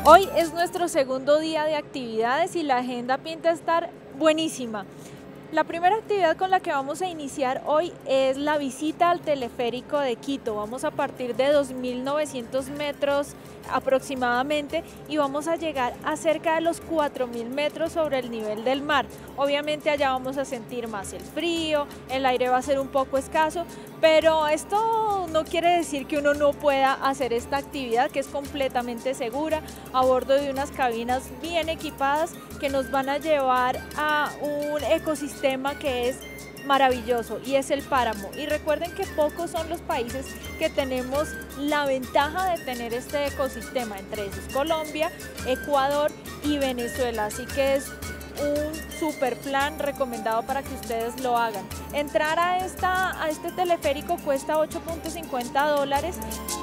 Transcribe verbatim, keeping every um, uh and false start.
Hoy es nuestro segundo día de actividades y la agenda pinta estar buenísima. La primera actividad con la que vamos a iniciar hoy es la visita al teleférico de Quito. Vamos a partir de dos mil novecientos metros aproximadamente y vamos a llegar a cerca de los cuatro mil metros sobre el nivel del mar. Obviamente allá vamos a sentir más el frío, el aire va a ser un poco escaso, pero esto no quiere decir que uno no pueda hacer esta actividad, que es completamente segura, a bordo de unas cabinas bien equipadas que nos van a llevar a un ecosistema que es maravilloso y es el páramo. Y recuerden que pocos son los países que tenemos la ventaja de tener este ecosistema, entre esos Colombia, Ecuador y Venezuela, así que es un super plan recomendado para que ustedes lo hagan. Entrar a, esta, a este teleférico cuesta ocho punto cincuenta dólares